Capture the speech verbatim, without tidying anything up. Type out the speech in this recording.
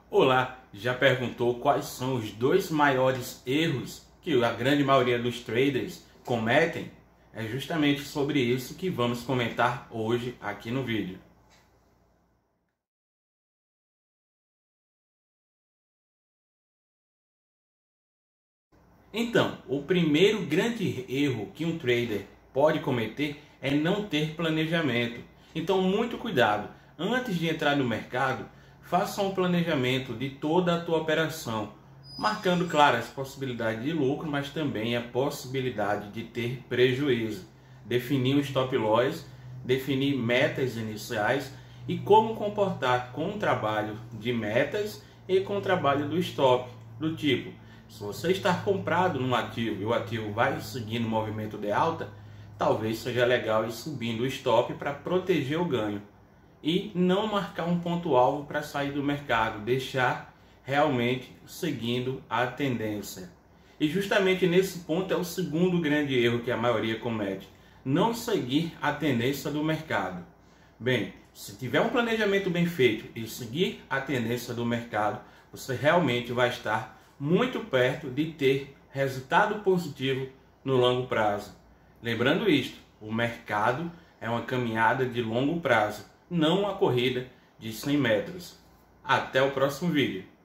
Olá, já perguntou quais são os dois maiores erros que a grande maioria dos traders cometem? É justamente sobre isso que vamos comentar hoje aqui no vídeo. Então, o primeiro grande erro que um trader pode cometer é não ter planejamento. Então, muito cuidado. Antes de entrar no mercado, faça um planejamento de toda a tua operação, marcando, claro, as possibilidades de lucro, mas também a possibilidade de ter prejuízo. Definir um stop loss, definir metas iniciais e como comportar com o trabalho de metas e com o trabalho do stop, do tipo: se você está comprado num ativo e o ativo vai seguindo o movimento de alta, talvez seja legal ir subindo o stop para proteger o ganho. E não marcar um ponto-alvo para sair do mercado, deixar realmente seguindo a tendência. E justamente nesse ponto é o segundo grande erro que a maioria comete: não seguir a tendência do mercado. Bem, se tiver um planejamento bem feito e seguir a tendência do mercado, você realmente vai estar muito perto de ter resultado positivo no longo prazo. Lembrando isto, o mercado é uma caminhada de longo prazo, não uma corrida de cem metros. Até o próximo vídeo.